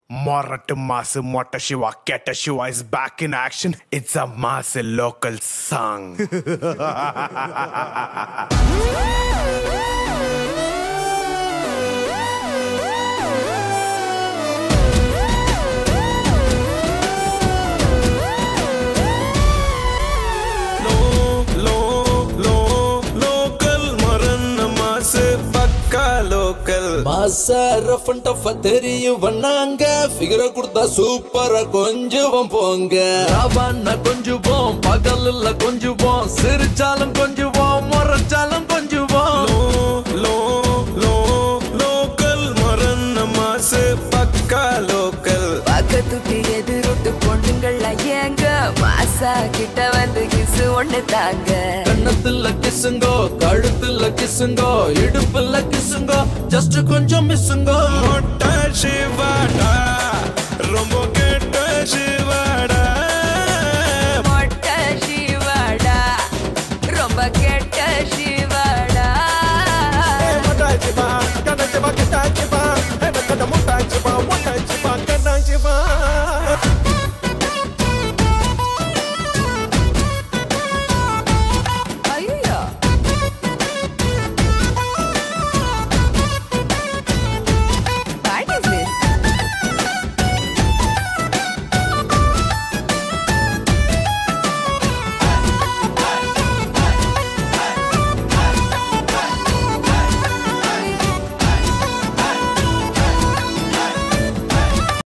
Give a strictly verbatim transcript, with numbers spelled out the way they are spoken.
Morat Mass Mota Shiva Keta Shiva is back in action. It's a mass local song. Massa rough and tough தெரியும் வண்ணாங்க ஃபிகரை கொடுத்தா சூப்பரா கொஞ்சுவோம் போங்க ராவான்னா கொஞ்சுவோம் பகல்ல கொஞ்சுவோம் சிரிச்சாலும் கொஞ்சுவோம் முறைச்சாலும் கொஞ்சுவோம் லோ லோ லோக்கல் மரன்ன மாசு பக்கா லோக்கல் பக்கத்துக்கு எதிரொட்டு பொண்ணுங்கள் ஏங்க மாசா கிட்ட வந்து கிசு ஒண்ணு தாங்க கண்ணத்துல கிசுங்கோ கழுத்துல கிசுங்கோ இடுப்புல கிசுங்கோ ஜஸ்ட் கொஞ்சம் மிஸ்ஸுங்கோ மொட்டை சிவாடா